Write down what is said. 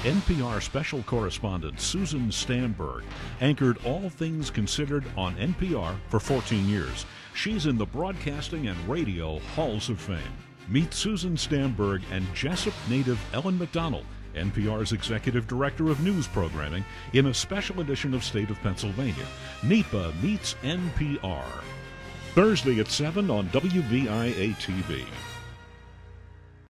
NPR special correspondent Susan Stamberg anchored All Things Considered on NPR for 14 years. She's in the Broadcasting and Radio Halls of Fame. Meet Susan Stamberg and Jessup native Ellen McDonald, NPR's Executive Director of News Programming, in a special edition of State of Pennsylvania, NEPA Meets NPR. Thursday at 7 on WVIA-TV.